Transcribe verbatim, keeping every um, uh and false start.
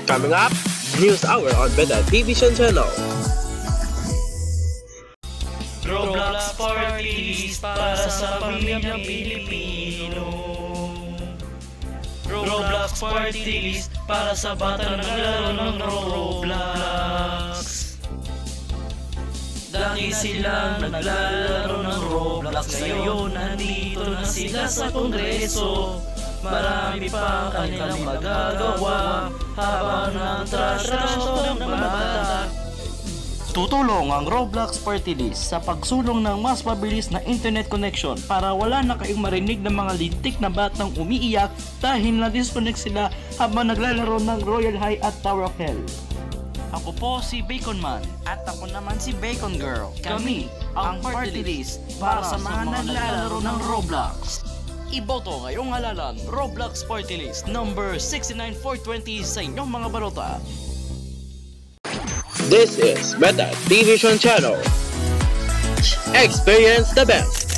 Coming up, News Hour on Beta Division Channel. Roblox parties para sa pamilyang Pilipino. Roblox parties para sa bata na naglaro ng Roblox. Dati silang naglalaro ng Roblox, ngayon nandito na sila sa Kongreso. Marami pa kanilang magagawa habang nagtratrato ng mga bata. Tutulong ang Roblox Party List sa pagsulong ng mas mabilis na internet connection para wala na kayong marinig ng mga lintik na batang umiiyak dahil na-disconnect sila habang naglalaro ng Royal High at Tower of Hell. Ako po si Bacon Man at ako naman si Bacon Girl. Kami ang Party List para sa mga naglalaro ng Roblox. Iboto ngayong halalan Roblox Party List number six nine four two zero sa inyong mga balota. This is Beta Division Channel. Experience the best.